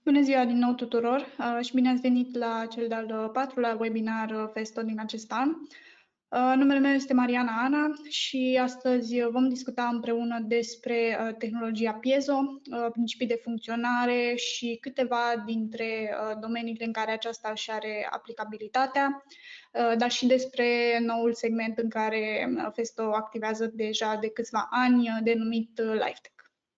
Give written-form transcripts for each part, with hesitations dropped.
Bună ziua din nou tuturor și bine ați venit la cel de-al patrulea webinar Festo din acest an. Numele meu este Mariana Ana și astăzi vom discuta împreună despre tehnologia piezo, principii de funcționare și câteva dintre domeniile în care aceasta își are aplicabilitatea, dar și despre noul segment în care Festo activează deja de câțiva ani, denumit LiveTech.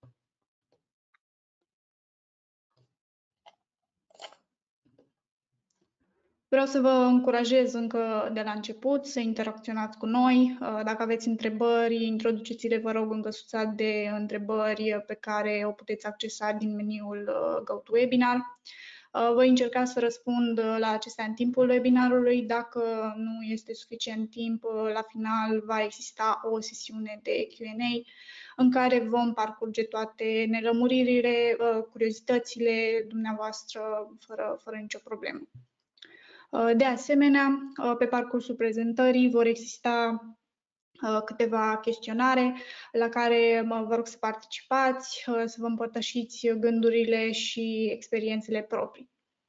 Vreau să vă încurajez încă de la început să interacționați cu noi. Dacă aveți întrebări, introduceți-le, vă rog, în căsuța de întrebări pe care o puteți accesa din meniul GoToWebinar. Voi încerca să răspund la acestea în timpul webinarului. Dacă nu este suficient timp, la final va exista o sesiune de Q&A în care vom parcurge toate nelămuririle, curiozitățile dumneavoastră fără nicio problemă. De asemenea, pe parcursul prezentării vor exista câteva chestionare la care vă rog să participați, să vă împărtășiți gândurile și experiențele proprii.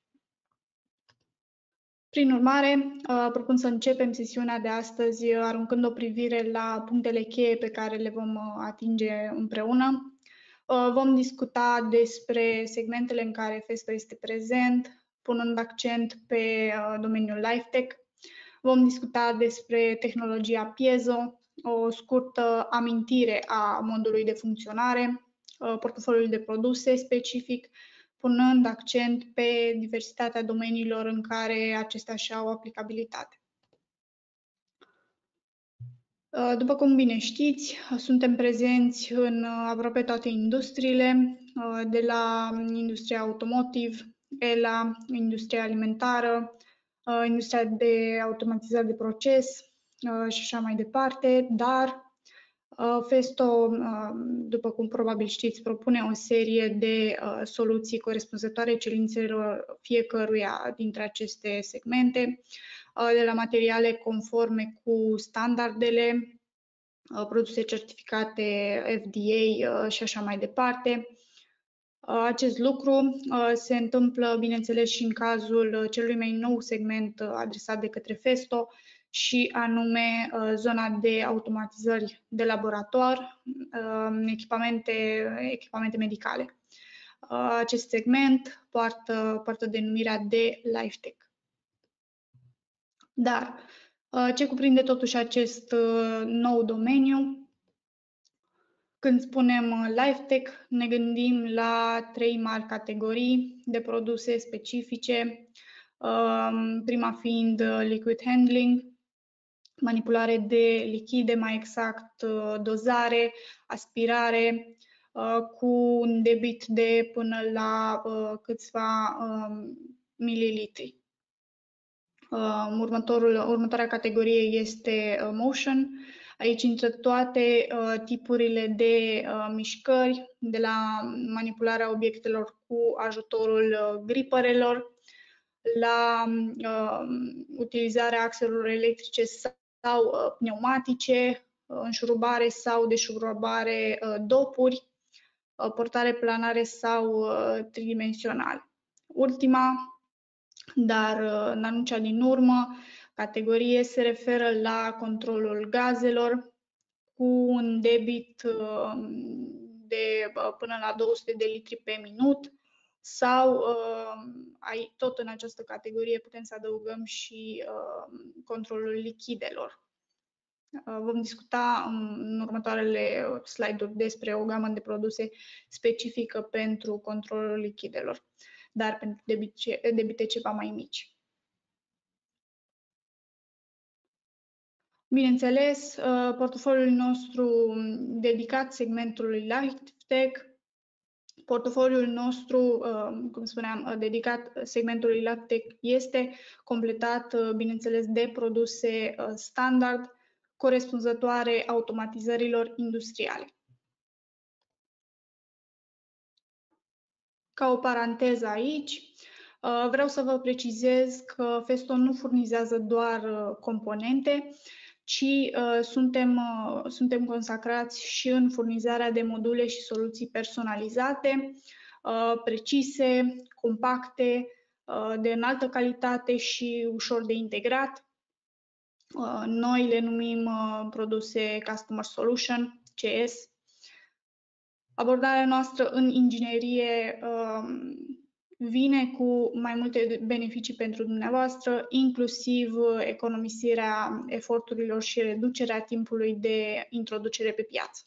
Prin urmare, propun să începem sesiunea de astăzi aruncând o privire la punctele cheie pe care le vom atinge împreună. Vom discuta despre segmentele în care Festo este prezent, punând accent pe domeniul LiveTech. Vom discuta despre tehnologia piezo, o scurtă amintire a modului de funcționare, portofoliul de produse specific, punând accent pe diversitatea domeniilor în care acestea și-au aplicabilitate. După cum bine știți, suntem prezenți în aproape toate industriile, de la industria automotive, la industria alimentară, industria de automatizare de proces și așa mai departe, dar Festo, după cum probabil știți, propune o serie de soluții corespunzătoare cerințelor fiecăruia dintre aceste segmente, de la materiale conforme cu standardele, produse certificate FDA și așa mai departe. Acest lucru se întâmplă, bineînțeles, și în cazul celui mai nou segment adresat de către Festo, și anume zona de automatizări de laborator, echipamente medicale. Acest segment poartă denumirea de LiveTech. Dar ce cuprinde totuși acest nou domeniu? Când spunem LiveTech, ne gândim la trei mari categorii de produse specifice, prima fiind liquid handling, manipulare de lichide, mai exact dozare, aspirare, cu un debit de până la câțiva mililitri. Următoarea categorie este motion. Aici intră toate tipurile de mișcări, de la manipularea obiectelor cu ajutorul griperelor, la utilizarea axelelor electrice sau pneumatice, înșurubare sau deșurubare dopuri, portare planare sau tridimensionale. Ultima, dar nu cea din urmă, categorie se referă la controlul gazelor cu un debit de până la 200 de litri pe minut sau tot în această categorie putem să adăugăm și controlul lichidelor. Vom discuta în următoarele slide-uri despre o gamă de produse specifică pentru controlul lichidelor, dar pentru debite ceva mai mici. Bineînțeles, portofoliul nostru dedicat segmentului LiveTech, portofoliul nostru, cum spuneam, dedicat segmentului LiveTech este completat, bineînțeles, de produse standard corespunzătoare automatizărilor industriale. Ca o paranteză aici, vreau să vă precizez că Festo nu furnizează doar componente, ci suntem consacrați și în furnizarea de module și soluții personalizate, precise, compacte, de înaltă calitate și ușor de integrat. Noi le numim produse Customer Solution, CS. Abordarea noastră în inginerie vine cu mai multe beneficii pentru dumneavoastră, inclusiv economisirea eforturilor și reducerea timpului de introducere pe piață.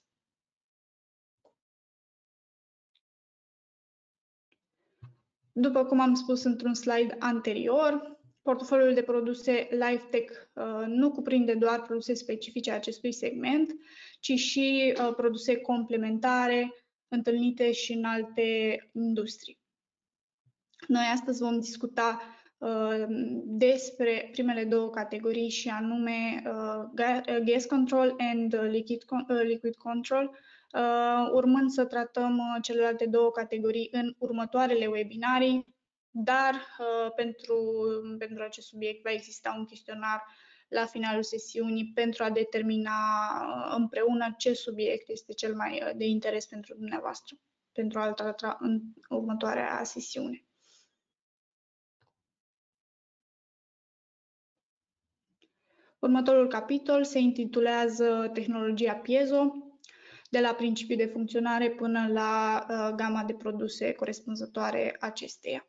După cum am spus într-un slide anterior, portofoliul de produse LiveTech nu cuprinde doar produse specifice acestui segment, ci și produse complementare întâlnite și în alte industrii. Noi astăzi vom discuta despre primele două categorii și anume Gas Control and Liquid Control, urmând să tratăm celelalte două categorii în următoarele webinarii, dar pentru acest subiect va exista un chestionar la finalul sesiunii pentru a determina împreună ce subiect este cel mai de interes pentru dumneavoastră, pentru a-l trata în următoarea sesiune. Următorul capitol se intitulează Tehnologia Piezo, de la principii de funcționare până la gama de produse corespunzătoare acesteia.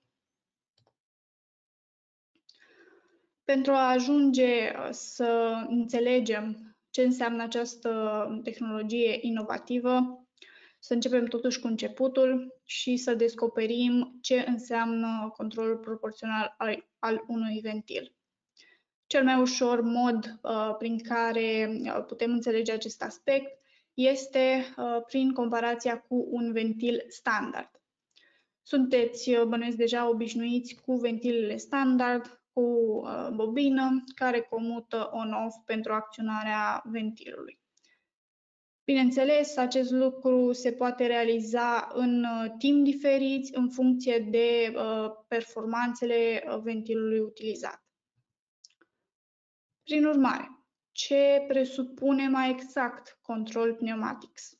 Pentru a ajunge să înțelegem ce înseamnă această tehnologie inovativă, să începem totuși cu începutul și să descoperim ce înseamnă controlul proporțional al unui ventil. Cel mai ușor mod prin care putem înțelege acest aspect este prin comparația cu un ventil standard. Sunteți, bănuiesc, deja obișnuiți cu ventilele standard, cu bobină, care comută on-off pentru acționarea ventilului. Bineînțeles, acest lucru se poate realiza în timp diferiți, în funcție de performanțele ventilului utilizat. Prin urmare, ce presupune mai exact Control Pneumatics?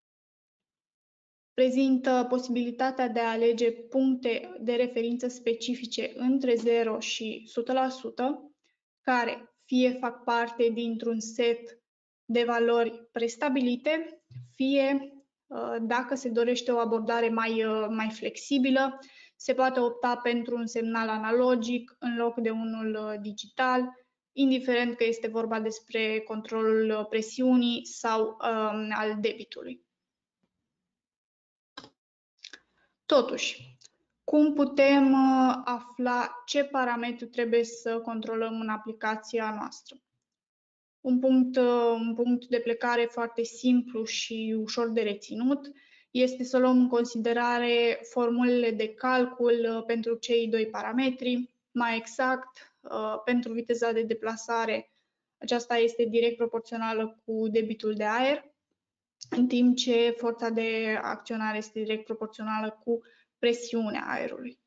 Prezintă posibilitatea de a alege puncte de referință specifice între 0 și 100%, care fie fac parte dintr-un set de valori prestabilite, fie, dacă se dorește o abordare mai flexibilă, se poate opta pentru un semnal analogic în loc de unul digital, indiferent că este vorba despre controlul presiunii sau al debitului. Totuși, cum putem afla ce parametri trebuie să controlăm în aplicația noastră? Un punct de plecare foarte simplu și ușor de reținut este să luăm în considerare formulele de calcul pentru cei doi parametri. Mai exact, pentru viteza de deplasare, aceasta este direct proporțională cu debitul de aer, în timp ce forța de acționare este direct proporțională cu presiunea aerului.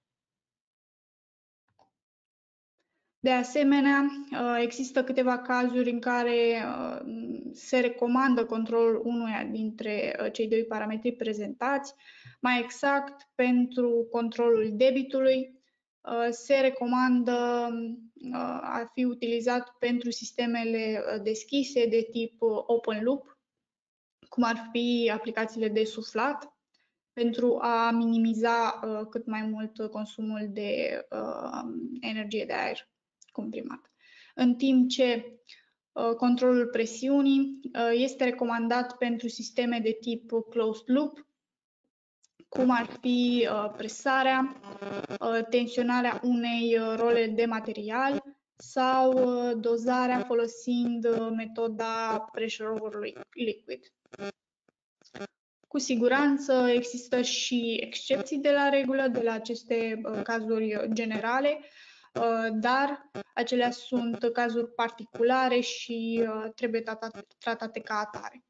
De asemenea, există câteva cazuri în care se recomandă controlul unuia dintre cei doi parametri prezentați. Mai exact, pentru controlul debitului, se recomandă a fi utilizat pentru sistemele deschise de tip open loop, cum ar fi aplicațiile de suflat, pentru a minimiza cât mai mult consumul de energie de aer comprimat. În timp ce controlul presiunii este recomandat pentru sisteme de tip closed loop, cum ar fi presarea, tensionarea unei role de material sau dozarea folosind metoda pressure over liquid. Cu siguranță există și excepții de la regulă, de la aceste cazuri generale, dar acelea sunt cazuri particulare și trebuie tratate ca atare.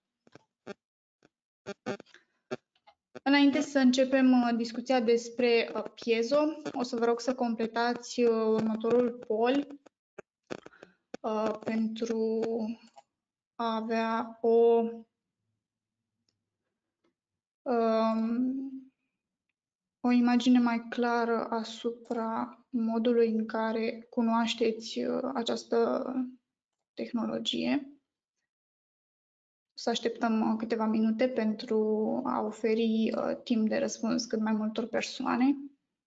Înainte să începem discuția despre piezo, o să vă rog să completați următorul poll pentru a avea o o imagine mai clară asupra modului în care cunoașteți această tehnologie. Să așteptăm câteva minute pentru a oferi timp de răspuns cât mai multor persoane.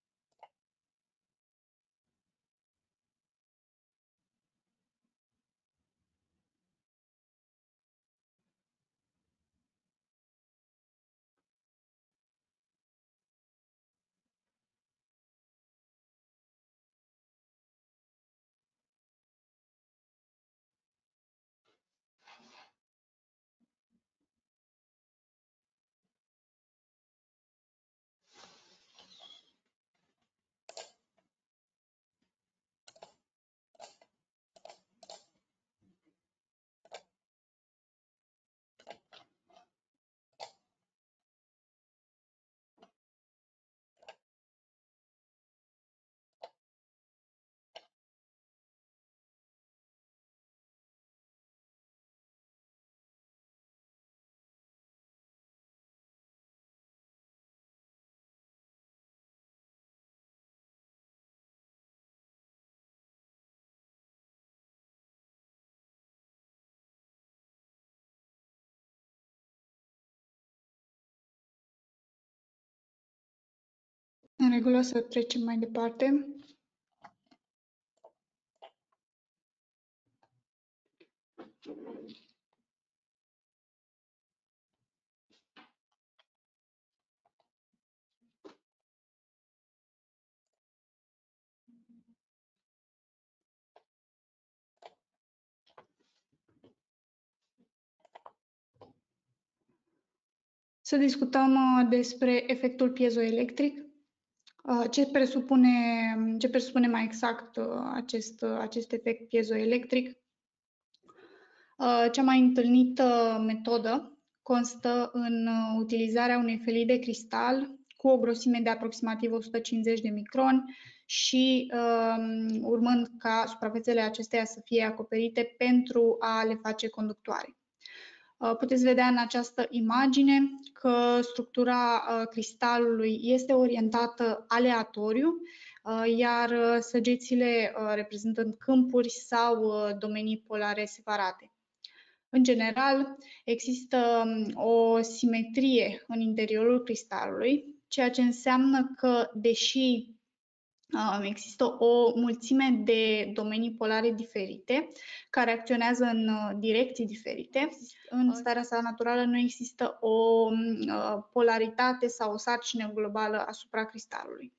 În regulă, să trecem mai departe. Să discutăm despre efectul piezoelectric. Ce presupune mai exact acest efect piezoelectric? Cea mai întâlnită metodă constă în utilizarea unei felii de cristal cu o grosime de aproximativ 150 de microni și urmând ca suprafețele acesteia să fie acoperite pentru a le face conductoare. Puteți vedea în această imagine că structura cristalului este orientată aleatoriu, iar săgețile reprezentând câmpuri sau domenii polare separate. În general, există o simetrie în interiorul cristalului, ceea ce înseamnă că, deși există o mulțime de domenii polare diferite care acționează în direcții diferite, în starea sa naturală nu există o polaritate sau o sarcină globală asupra cristalului.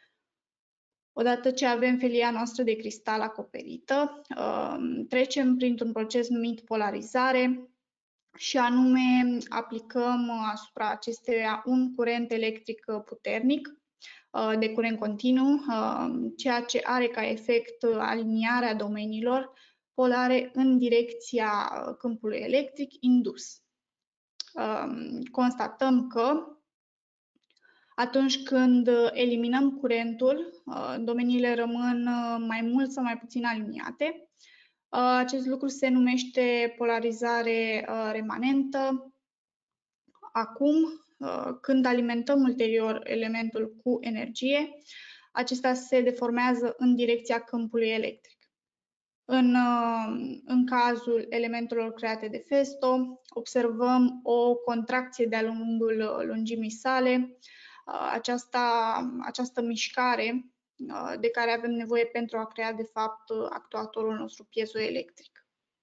Odată ce avem felia noastră de cristal acoperită, trecem printr-un proces numit polarizare și anume aplicăm asupra acesteia un curent electric puternic de curent continuu, ceea ce are ca efect alinierea domeniilor polare în direcția câmpului electric indus. Constatăm că atunci când eliminăm curentul, domeniile rămân mai mult sau mai puțin aliniate. Acest lucru se numește polarizare remanentă. Acum, când alimentăm ulterior elementul cu energie, acesta se deformează în direcția câmpului electric. În cazul elementelor create de Festo, observăm o contracție de-a lungul lungimii sale. Această mișcare de care avem nevoie pentru a crea, de fapt, actuatorul nostru piezoelectric.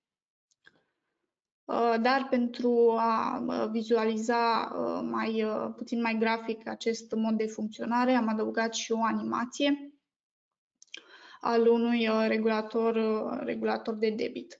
Dar pentru a vizualiza puțin mai grafic acest mod de funcționare, am adăugat și o animație al unui regulator de debit.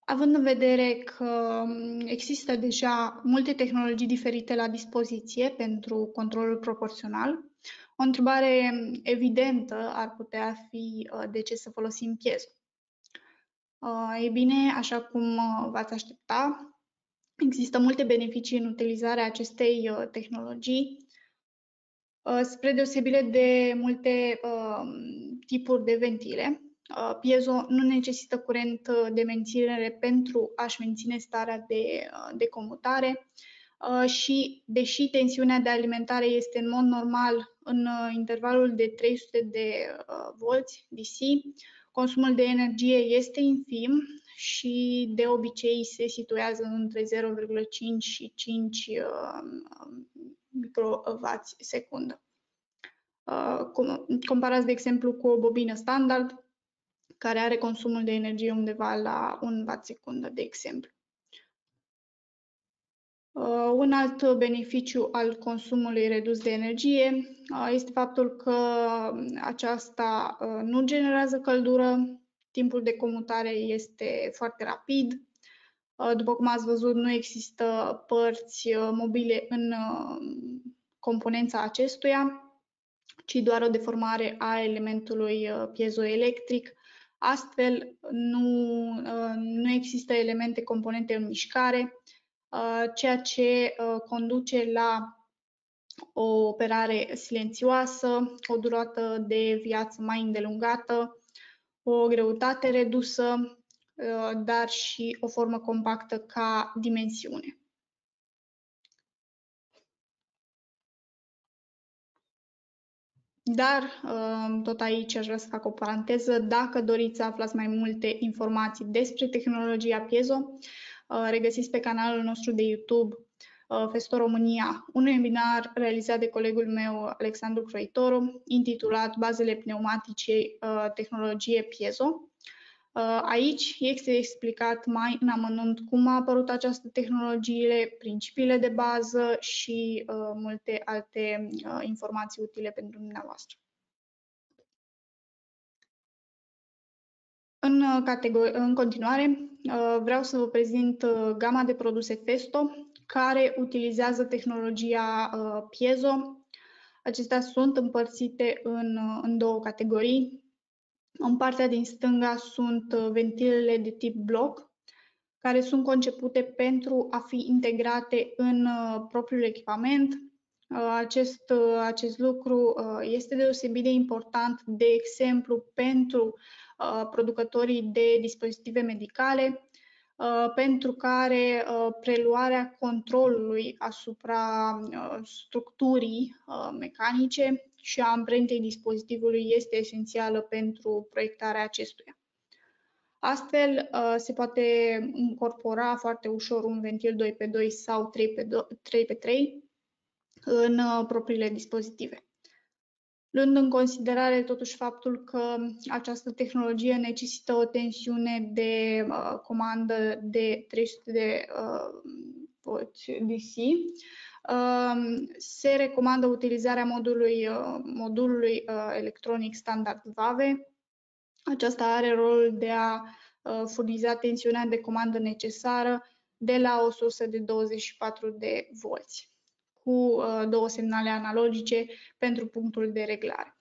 Având în vedere că există deja multe tehnologii diferite la dispoziție pentru controlul proporțional, o întrebare evidentă ar putea fi de ce să folosim piezo. Ei bine, așa cum v-ați aștepta, există multe beneficii în utilizarea acestei tehnologii, spre deosebire de multe tipuri de ventile. Piezo nu necesită curent de menținere pentru a-și menține starea de comutare și, deși tensiunea de alimentare este în mod normal în intervalul de 300 de volți DC, consumul de energie este infim și de obicei se situează între 0,5 și 5 microwatt secundă. Comparați, de exemplu, cu o bobină standard, care are consumul de energie undeva la 1 watt secundă, de exemplu. Un alt beneficiu al consumului redus de energie este faptul că aceasta nu generează căldură, timpul de comutare este foarte rapid. După cum ați văzut, nu există părți mobile în componența acestuia, ci doar o deformare a elementului piezoelectric. Astfel, nu există elemente componente în mișcare, ceea ce conduce la o operare silențioasă, o durată de viață mai îndelungată, o greutate redusă, dar și o formă compactă ca dimensiune. Dar, tot aici aș vrea să fac o paranteză, dacă doriți să aflați mai multe informații despre tehnologia piezo, regăsiți pe canalul nostru de YouTube Festo România un webinar realizat de colegul meu Alexandru Croitoru, intitulat Bazele pneumatice, tehnologie piezo. Aici este explicat mai în amănunt cum a apărut această tehnologie, principiile de bază și multe alte informații utile pentru dumneavoastră. În continuare, vreau să vă prezint gama de produse Festo care utilizează tehnologia piezo. Acestea sunt împărțite în două categorii. În partea din stânga sunt ventilele de tip bloc, care sunt concepute pentru a fi integrate în propriul echipament. Acest lucru este deosebit de important, de exemplu, pentru producătorii de dispozitive medicale, pentru care preluarea controlului asupra structurii mecanice și a amprentei dispozitivului este esențială pentru proiectarea acestuia. Astfel, se poate incorpora foarte ușor un ventil 2x2 sau 3x3 în propriile dispozitive. Luând în considerare totuși faptul că această tehnologie necesită o tensiune de comandă de 300 de volți DC, se recomandă utilizarea modulului electronic standard VAVE. Aceasta are rolul de a furniza tensiunea de comandă necesară de la o sursă de 24 de volți, cu două semnale analogice pentru punctul de reglare.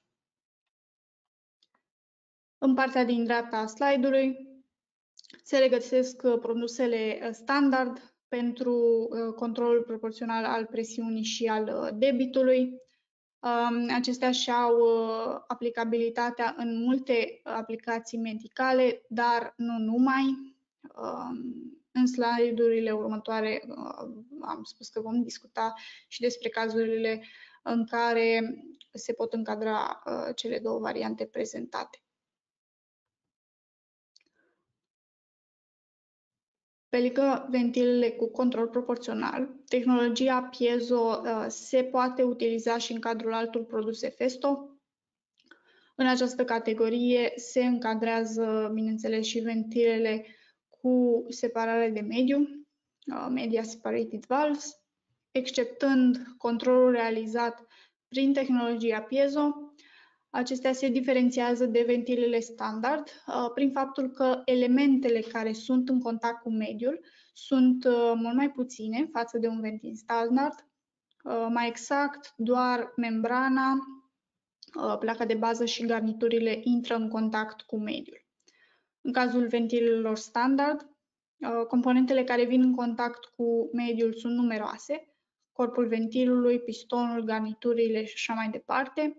În partea din dreapta a slide-ului se regăsesc produsele standard pentru controlul proporțional al presiunii și al debitului. Acestea și-au aplicabilitatea în multe aplicații medicale, dar nu numai. În slide-urile următoare am spus că vom discuta și despre cazurile în care se pot încadra cele două variante prezentate. Pe lângă ventilele cu control proporțional, tehnologia piezo se poate utiliza și în cadrul altor produse Festo. În această categorie se încadrează, bineînțeles, și ventilele cu separare de mediu, Media Separated Valves, exceptând controlul realizat prin tehnologia piezo. Acestea se diferențiază de ventilele standard prin faptul că elementele care sunt în contact cu mediul sunt mult mai puține față de un ventil standard. Mai exact, doar membrana, placa de bază și garniturile intră în contact cu mediul. În cazul ventilelor standard, componentele care vin în contact cu mediul sunt numeroase: corpul ventilului, pistonul, garniturile și așa mai departe.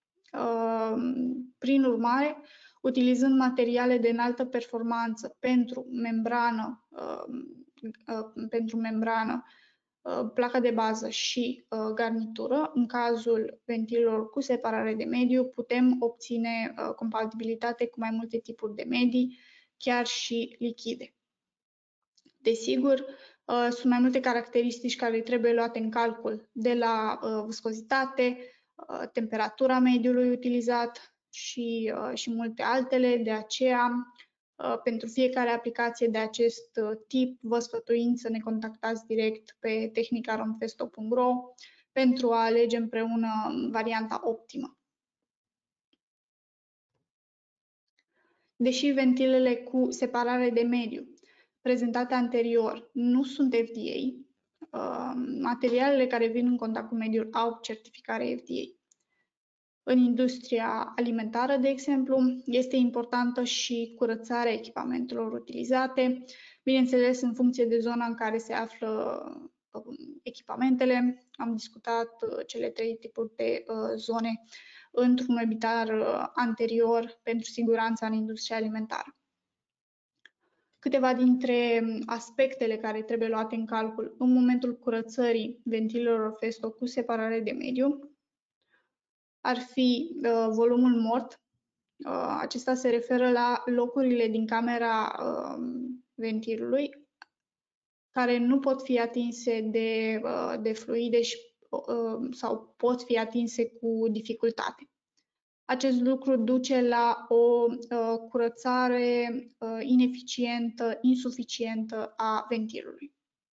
Prin urmare, utilizând materiale de înaltă performanță pentru membrană, placa de bază și garnitură, în cazul ventilelor cu separare de mediu, putem obține compatibilitate cu mai multe tipuri de medii, chiar și lichide. Desigur, sunt mai multe caracteristici care trebuie luate în calcul, de la viscozitate, temperatura mediului utilizat și multe altele. De aceea, pentru fiecare aplicație de acest tip, vă sfătuim să ne contactați direct pe tehnicaromfesto.ro pentru a alege împreună varianta optimă. Deși ventilele cu separare de mediu prezentate anterior nu sunt FDA, materialele care vin în contact cu mediul au certificare FDA. În industria alimentară, de exemplu, este importantă și curățarea echipamentelor utilizate, bineînțeles în funcție de zona în care se află echipamentele. Am discutat cele 3 tipuri de zone într-un webinar anterior pentru siguranța în industria alimentară. Câteva dintre aspectele care trebuie luate în calcul în momentul curățării ventilelor Festo cu separare de mediu ar fi volumul mort. Acesta se referă la locurile din camera ventilului care nu pot fi atinse de fluide sau pot fi atinse cu dificultate. Acest lucru duce la o curățare ineficientă, insuficientă a ventilului.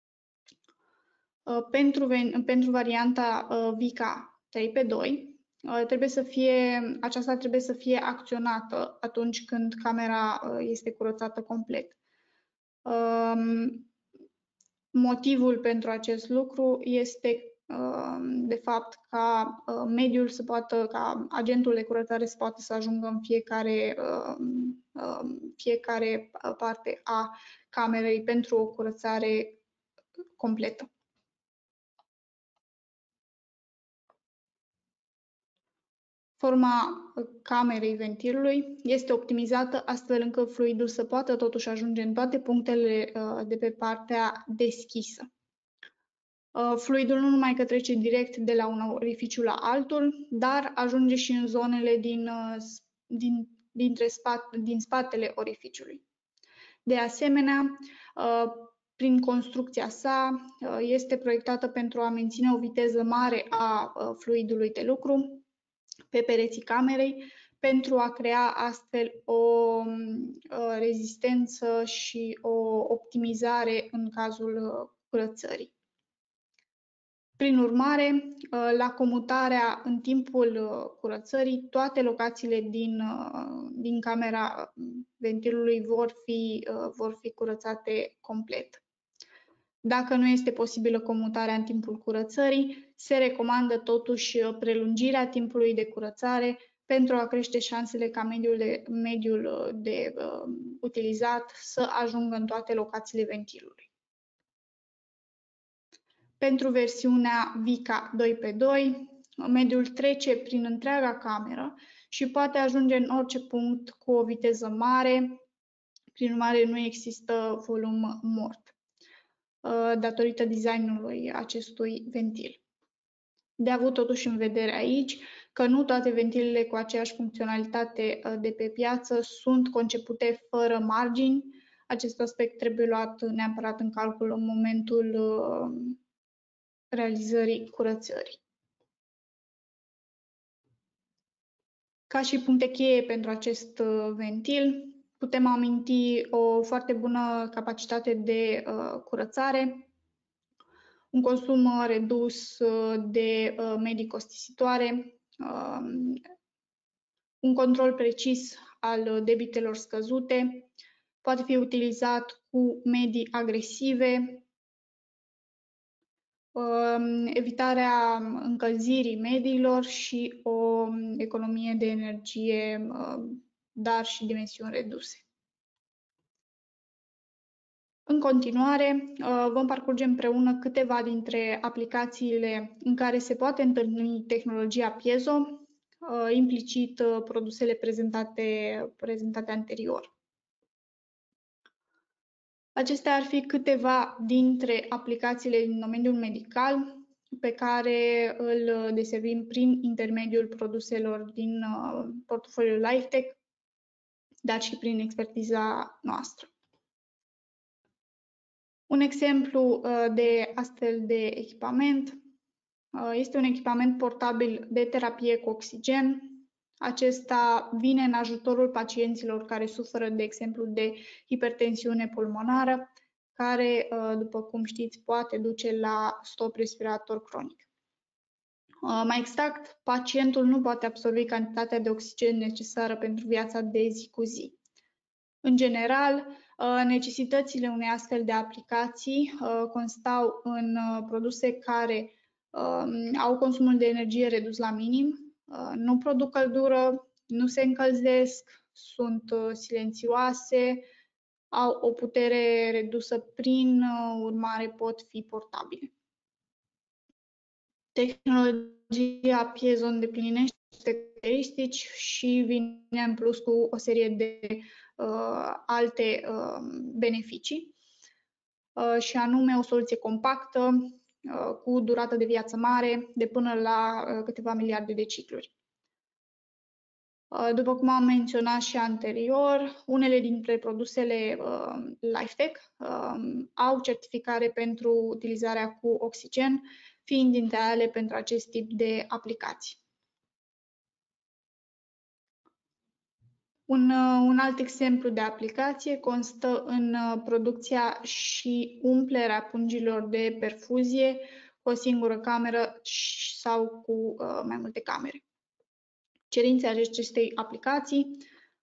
Pentru varianta VICA 3x2, aceasta trebuie să fie acționată atunci când camera este curățată complet. Motivul pentru acest lucru este, de fapt, ca ca agentul de curățare să poată să ajungă în fiecare parte a camerei pentru o curățare completă. Forma camerei ventilului este optimizată astfel încât fluidul să poată totuși ajunge în toate punctele de pe partea deschisă. Fluidul nu numai că trece direct de la un orificiu la altul, dar ajunge și în zonele din spatele orificiului. De asemenea, prin construcția sa, este proiectată pentru a menține o viteză mare a fluidului de lucru pe pereții camerei, pentru a crea astfel o rezistență și o optimizare în cazul curățării. Prin urmare, la comutarea în timpul curățării, toate locațiile din camera ventilului vor fi curățate complet. Dacă nu este posibilă comutarea în timpul curățării, se recomandă totuși prelungirea timpului de curățare pentru a crește șansele ca mediul de utilizat să ajungă în toate locațiile ventilului. Pentru versiunea VICA 2x2, mediul trece prin întreaga cameră și poate ajunge în orice punct cu o viteză mare, prin urmare nu există volum mort, datorită designului acestui ventil. De avut totuși în vedere aici că nu toate ventilele cu aceeași funcționalitate de pe piață sunt concepute fără margini. Acest aspect trebuie luat neapărat în calcul în momentul realizării curățării. Ca și puncte cheie pentru acest ventil, putem aminti o foarte bună capacitate de curățare, un consum redus de medii costisitoare, un control precis al debitelor scăzute, poate fi utilizat cu medii agresive, evitarea încălzirii mediilor și o economie de energie, dar și dimensiuni reduse. În continuare, vom parcurge împreună câteva dintre aplicațiile în care se poate întâlni tehnologia piezo, implicit produsele prezentate anterior. Acestea ar fi câteva dintre aplicațiile din domeniul medical pe care îl deservim prin intermediul produselor din portofoliul LifeTech, dar și prin expertiza noastră. Un exemplu de astfel de echipament este un echipament portabil de terapie cu oxigen. Acesta vine în ajutorul pacienților care suferă, de exemplu, de hipertensiune pulmonară, care, după cum știți, poate duce la stop respirator cronic. Mai exact, pacientul nu poate absorbi cantitatea de oxigen necesară pentru viața de zi cu zi. În general, necesitățile unei astfel de aplicații constau în produse care au consumul de energie redus la minim, nu produc căldură, nu se încălzesc, sunt silențioase, au o putere redusă, prin urmare pot fi portabile. Tehnologia piezo îndeplinește caracteristici și vine în plus cu o serie de alte beneficii, și anume o soluție compactă, cu durată de viață mare, de până la câteva miliarde de cicluri. După cum am menționat și anterior, unele dintre produsele LifeTech au certificare pentru utilizarea cu oxigen, fiind ideale pentru acest tip de aplicații. Un alt exemplu de aplicație constă în producția și umplerea pungilor de perfuzie cu o singură cameră sau cu mai multe camere. Cerințele acestei aplicații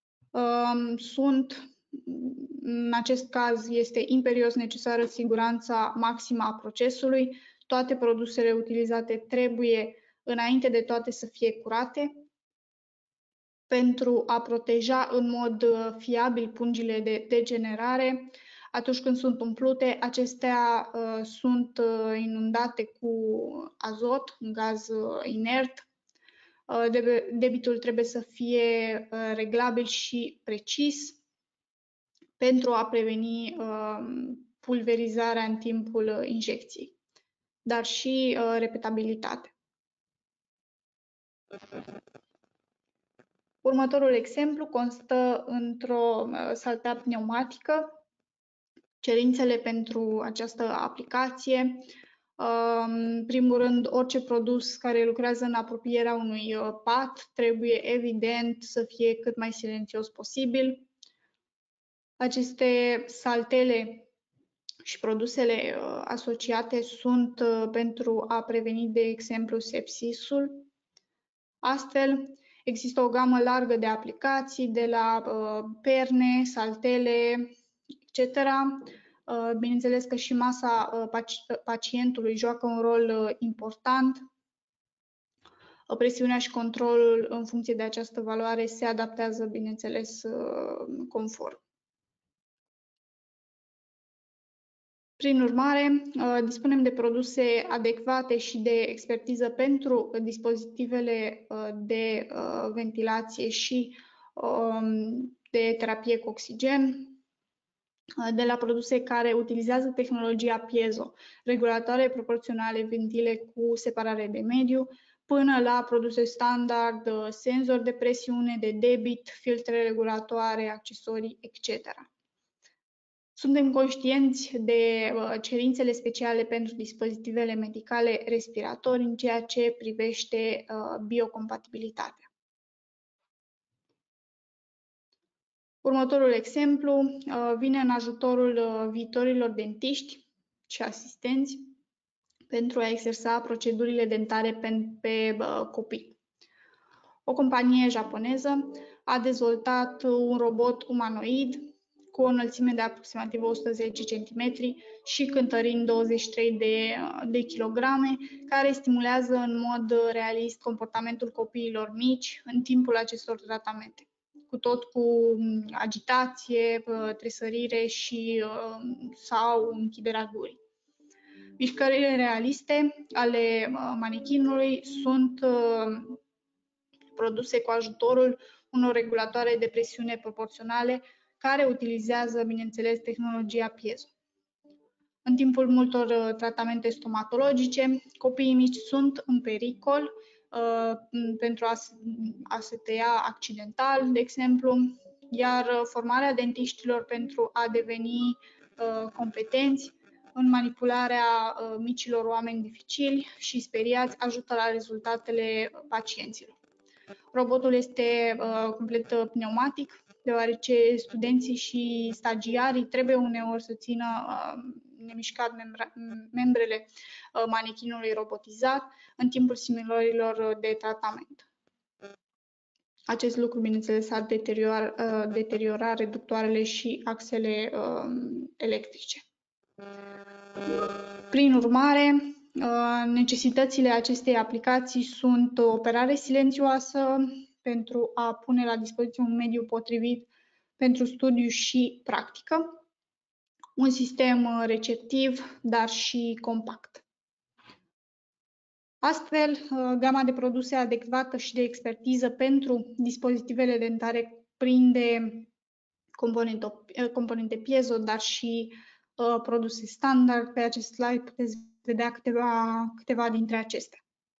sunt, în acest caz, este imperios necesară siguranța maximă a procesului. Toate produsele utilizate trebuie, înainte de toate, să fie curate, pentru a proteja în mod fiabil pungile de degenerare. Atunci când sunt umplute, acestea sunt inundate cu azot, un gaz inert. Debitul trebuie să fie reglabil și precis pentru a preveni pulverizarea în timpul injecției, dar și repetabilitate. Următorul exemplu constă într-o saltea pneumatică. Cerințele pentru această aplicație: în primul rând, orice produs care lucrează în apropierea unui pat trebuie, evident, să fie cât mai silențios posibil. Aceste saltele și produsele asociate sunt pentru a preveni, de exemplu, sepsisul. Astfel, există o gamă largă de aplicații, de la perne, saltele, etc. Bineînțeles că și masa pacientului joacă un rol important. Presiunea și controlul în funcție de această valoare se adaptează, bineînțeles, conform. Prin urmare, dispunem de produse adecvate și de expertiză pentru dispozitivele de ventilație și de terapie cu oxigen, de la produse care utilizează tehnologia piezo, regulatoare proporționale, ventile cu separare de mediu, până la produse standard, senzori de presiune, de debit, filtre regulatoare, accesorii, etc. Suntem conștienți de cerințele speciale pentru dispozitivele medicale respiratorii în ceea ce privește biocompatibilitatea. Următorul exemplu vine în ajutorul viitorilor dentiști și asistenți pentru a exersa procedurile dentare pe copii. O companie japoneză a dezvoltat un robot umanoid cu o înălțime de aproximativ 110 cm și cântărind 23 de kilograme, care stimulează în mod realist comportamentul copiilor mici în timpul acestor tratamente, cu agitație, tresărire sau închiderea gurii. Mișcările realiste ale manichinului sunt produse cu ajutorul unor regulatoare de presiune proporționale care utilizează, bineînțeles, tehnologia piezo. În timpul multor tratamente stomatologice, copiii mici sunt în pericol pentru a se tăia accidental, de exemplu, iar formarea dentiștilor pentru a deveni competenți în manipularea micilor oameni dificili și speriați ajută la rezultatele pacienților. Robotul este complet pneumatic, deoarece studenții și stagiarii trebuie uneori să țină nemișcat membrele manichinului robotizat în timpul simulărilor de tratament. Acest lucru, bineînțeles, ar deteriora reductoarele și axele electrice. Prin urmare, necesitățile acestei aplicații sunt operare silențioasă pentru a pune la dispoziție un mediu potrivit pentru studiu și practică, un sistem receptiv, dar și compact. Astfel, gama de produse adecvată și de expertiză pentru dispozitivele dentare prinde componente piezo, dar și produse standard. Pe acest slide puteți vedea câteva dintre acestea.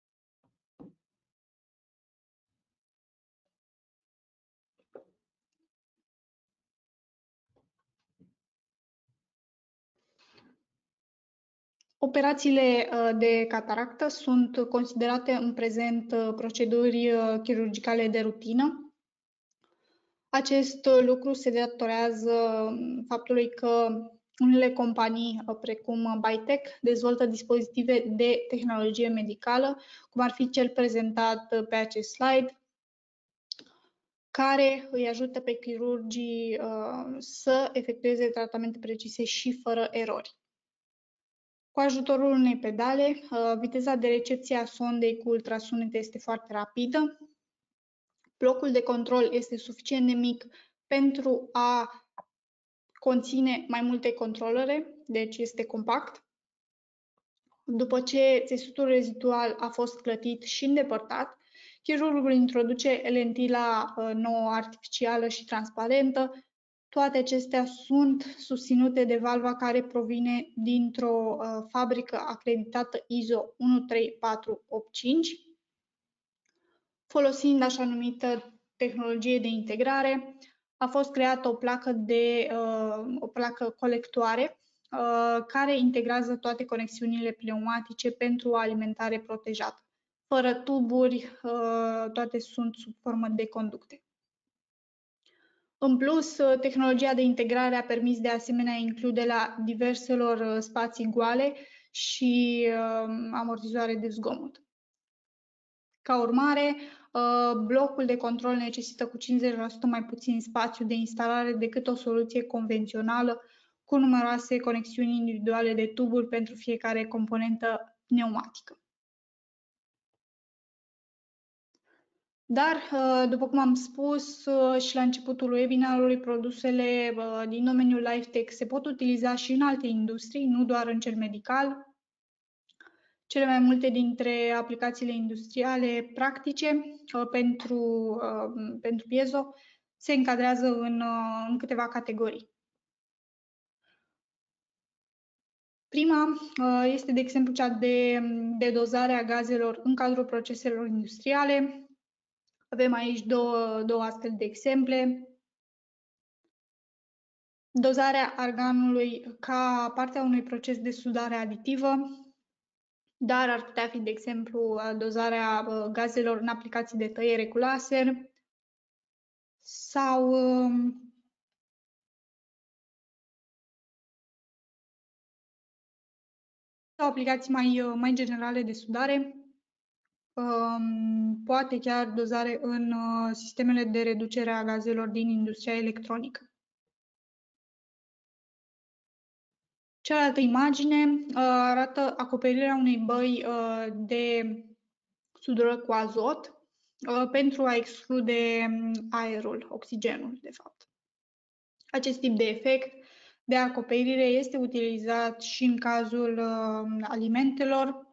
Operațiile de cataractă sunt considerate în prezent proceduri chirurgicale de rutină. Acest lucru se datorează faptului că unele companii, precum Bitech, dezvoltă dispozitive de tehnologie medicală, cum ar fi cel prezentat pe acest slide, care îi ajută pe chirurgii să efectueze tratamente precise și fără erori. Cu ajutorul unei pedale, viteza de recepție a sondei cu ultrasunet este foarte rapidă. Blocul de control este suficient de mic pentru a conține mai multe controlere, deci este compact. După ce țesutul rezidual a fost clătit și îndepărtat, chirurgul introduce lentila nouă artificială și transparentă. Toate acestea sunt susținute de valva care provine dintr-o fabrică acreditată ISO 13485, folosind așa numită tehnologie de integrare. A fost creată o placă colectoare care integrează toate conexiunile pneumatice pentru o alimentare protejată. Fără tuburi, toate sunt sub formă de conducte. În plus, tehnologia de integrare a permis de asemenea includerea diverselor spații goale și amortizoare de zgomot. Ca urmare, blocul de control necesită cu 50% mai puțin spațiu de instalare decât o soluție convențională cu numeroase conexiuni individuale de tuburi pentru fiecare componentă pneumatică. Dar, după cum am spus și la începutul webinarului, produsele din domeniul LifeTech se pot utiliza și în alte industrii, nu doar în cel medical. Cele mai multe dintre aplicațiile industriale practice pentru piezo se încadrează în câteva categorii. Prima este, de exemplu, cea de dozare a gazelor în cadrul proceselor industriale. Avem aici două astfel de exemple. Dozarea arganului ca parte a unui proces de sudare aditivă, dar ar putea fi, de exemplu, dozarea gazelor în aplicații de tăiere cu laser sau aplicații mai generale de sudare. poate chiar dozare în sistemele de reducere a gazelor din industria electronică. Cealaltă imagine arată acoperirea unei băi de sudură cu azot pentru a exclude aerul, oxigenul, de fapt. Acest tip de efect de acoperire este utilizat și în cazul alimentelor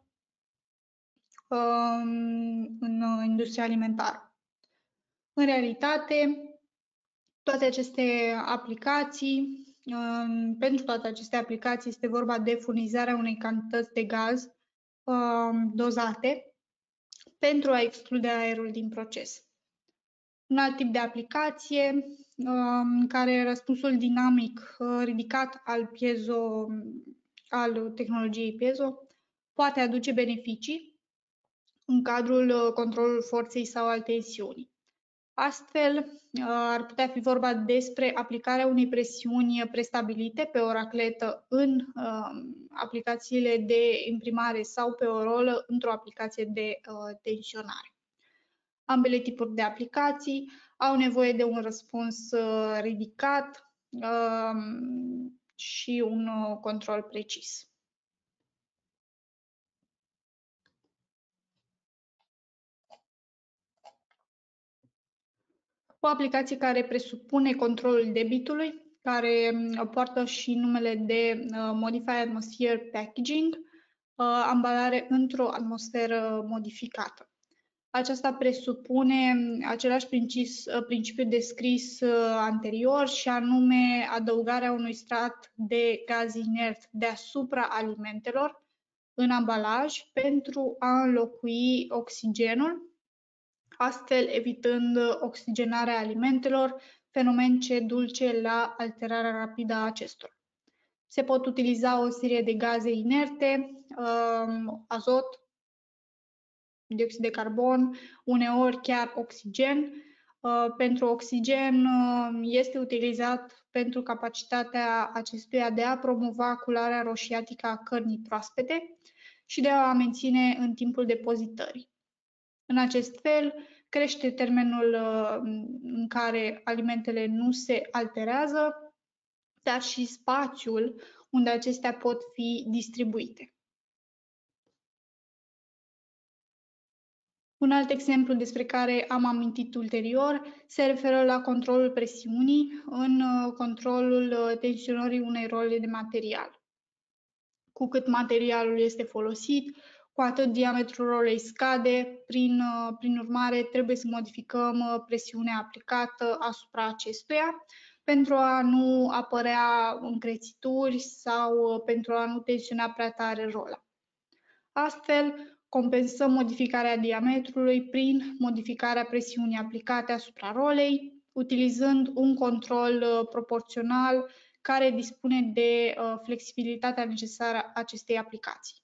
în industria alimentară. În realitate, toate aceste aplicații, pentru toate aceste aplicații este vorba de furnizarea unei cantități de gaz dozate pentru a exclude aerul din proces. Un alt tip de aplicație în care răspunsul dinamic ridicat al tehnologiei piezo poate aduce beneficii în cadrul controlului forței sau al tensiunii. Astfel, ar putea fi vorba despre aplicarea unei presiuni prestabilite pe o racletă în aplicațiile de imprimare sau pe o rolă într-o aplicație de tensionare. Ambele tipuri de aplicații au nevoie de un răspuns ridicat și un control precis. O aplicație care presupune controlul debitului, care poartă și numele de Modify Atmosphere Packaging, ambalare într-o atmosferă modificată. Aceasta presupune același principiu descris anterior și anume adăugarea unui strat de gaz inert deasupra alimentelor în ambalaj pentru a înlocui oxigenul, astfel evitând oxigenarea alimentelor, fenomen ce duce la alterarea rapidă a acestora. Se pot utiliza o serie de gaze inerte, azot, dioxid de carbon, uneori chiar oxigen. Pentru oxigen este utilizat pentru capacitatea acestuia de a promova cularea roșiatică a cărnii proaspete și de a o menține în timpul depozitării. În acest fel, crește termenul în care alimentele nu se alterează, dar și spațiul unde acestea pot fi distribuite. Un alt exemplu despre care am amintit ulterior se referă la controlul presiunii în controlul tensionării unei role de material. Cu cât materialul este folosit, cu atât diametrul rolei scade, prin urmare trebuie să modificăm presiunea aplicată asupra acestuia pentru a nu apărea încrețituri sau pentru a nu tensiona prea tare rola. Astfel, compensăm modificarea diametrului prin modificarea presiunii aplicate asupra rolei, utilizând un control proporțional care dispune de flexibilitatea necesară acestei aplicații.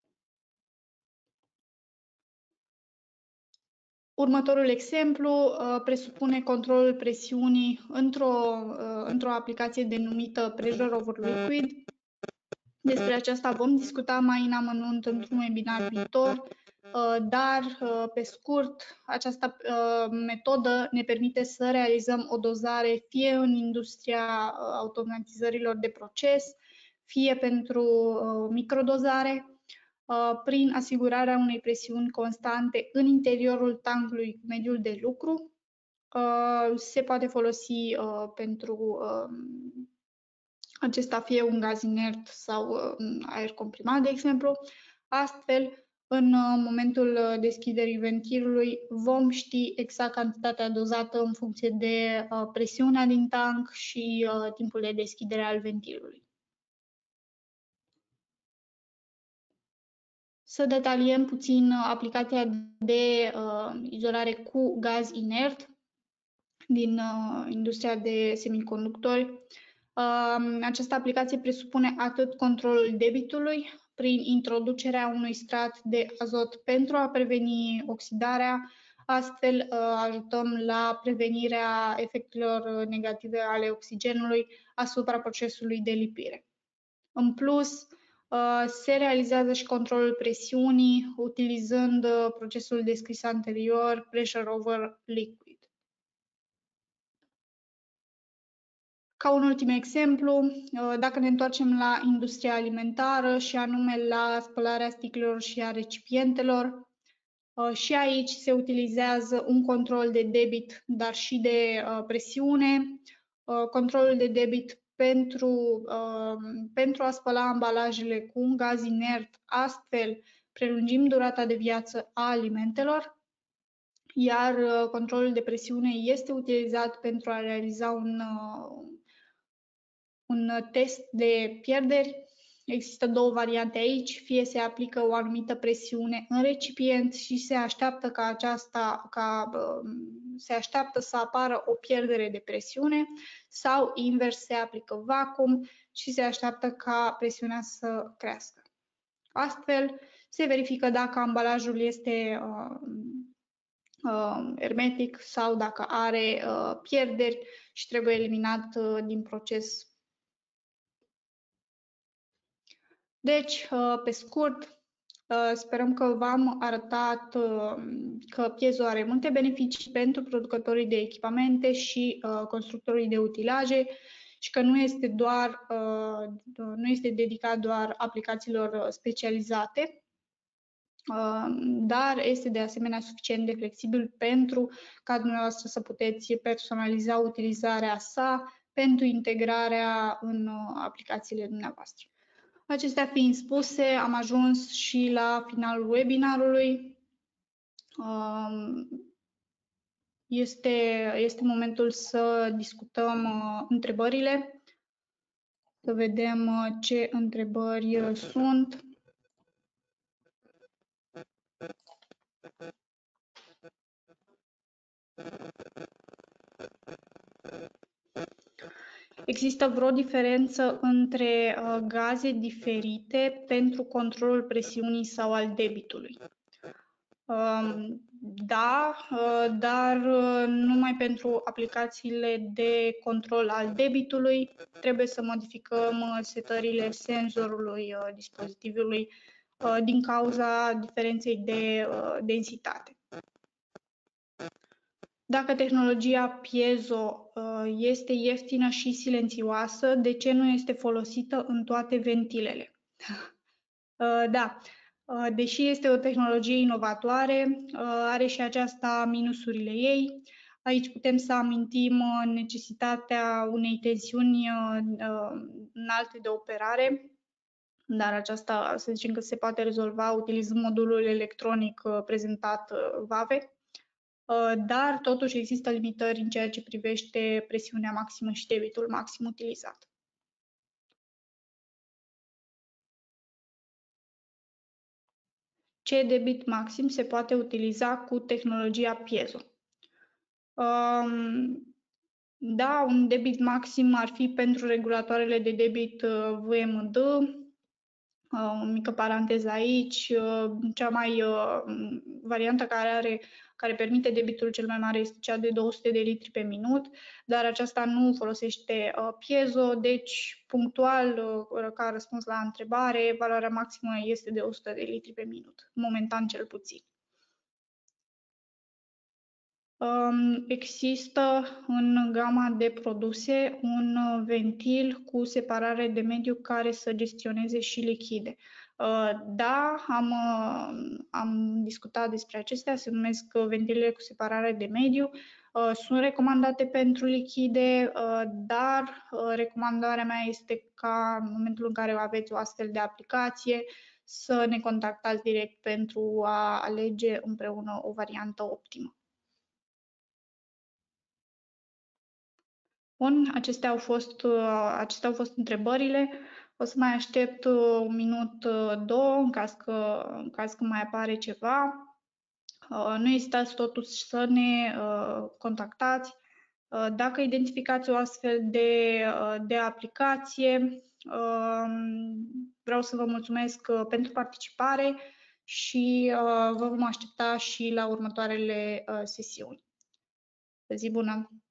Următorul exemplu presupune controlul presiunii într-o aplicație denumită Pressure over Liquid. Despre aceasta vom discuta mai în amănunt într-un webinar viitor, dar, pe scurt, această metodă ne permite să realizăm o dozare fie în industria automatizărilor de proces, fie pentru microdozare, prin asigurarea unei presiuni constante în interiorul tankului cu mediul de lucru. Se poate folosi pentru acesta fie un gaz inert sau aer comprimat, de exemplu. Astfel, în momentul deschiderii ventilului, vom ști exact cantitatea dozată în funcție de presiunea din tank și timpul de deschidere al ventilului. Să detaliem puțin aplicația de izolare cu gaz inert din industria de semiconductori. Această aplicație presupune atât controlul debitului prin introducerea unui strat de azot pentru a preveni oxidarea, astfel ajutăm la prevenirea efectelor negative ale oxigenului asupra procesului de lipire. În plus, Se realizează și controlul presiunii utilizând procesul descris anterior, pressure over liquid. Ca un ultim exemplu, dacă ne întoarcem la industria alimentară și anume la spălarea sticlelor și a recipientelor, și aici se utilizează un control de debit, dar și de presiune. Controlul de debit pentru a spăla ambalajele cu un gaz inert, astfel prelungim durata de viață a alimentelor, iar controlul de presiune este utilizat pentru a realiza un test de pierderi. Există două variante aici, fie se aplică o anumită presiune în recipient și se așteaptă să apară o pierdere de presiune, sau invers, se aplică vacuum și se așteaptă ca presiunea să crească. Astfel, se verifică dacă ambalajul este hermetic sau dacă are pierderi și trebuie eliminat din proces. Deci, pe scurt, sperăm că v-am arătat că piezo are multe beneficii pentru producătorii de echipamente și constructorii de utilaje și că nu este dedicat doar aplicațiilor specializate, dar este de asemenea suficient de flexibil pentru ca dumneavoastră să puteți personaliza utilizarea sa pentru integrarea în aplicațiile dumneavoastrre. Acestea fiind spuse, am ajuns și la finalul webinarului. Este momentul să discutăm întrebările, să vedem ce întrebări sunt. Există vreo diferență între gaze diferite pentru controlul presiunii sau al debitului? Da, dar numai pentru aplicațiile de control al debitului trebuie să modificăm setările senzorului dispozitivului din cauza diferenței de densitate. Dacă tehnologia piezo este ieftină și silențioasă, de ce nu este folosită în toate ventilele? Da, deși este o tehnologie inovatoare, are și aceasta minusurile ei. Aici putem să amintim necesitatea unei tensiuni înalte de operare, dar aceasta, să zicem că se poate rezolva utilizând modulul electronic prezentat VAVE. Dar totuși există limitări în ceea ce privește presiunea maximă și debitul maxim utilizat. Ce debit maxim se poate utiliza cu tehnologia piezo? Da, un debit maxim ar fi pentru regulatoarele de debit VMD. O mică paranteză aici, varianta care permite debitul cel mai mare este cea de 200 de litri pe minut, dar aceasta nu folosește piezo, deci punctual, ca răspuns la întrebare, valoarea maximă este de 100 de litri pe minut, momentan cel puțin. Există în gama de produse un ventil cu separare de mediu care să gestioneze și lichide. Da, am discutat despre acestea, se numesc ventilele cu separare de mediu. Sunt recomandate pentru lichide, dar recomandarea mea este ca în momentul în care aveți o astfel de aplicație să ne contactați direct pentru a alege împreună o variantă optimă. Bun, acestea au fost întrebările. O să mai aștept un minut, două, în caz că mai apare ceva. Nu ezitați totuși să ne contactați. Dacă identificați o astfel de aplicație, vreau să vă mulțumesc pentru participare și vă vom aștepta și la următoarele sesiuni. Zi bună!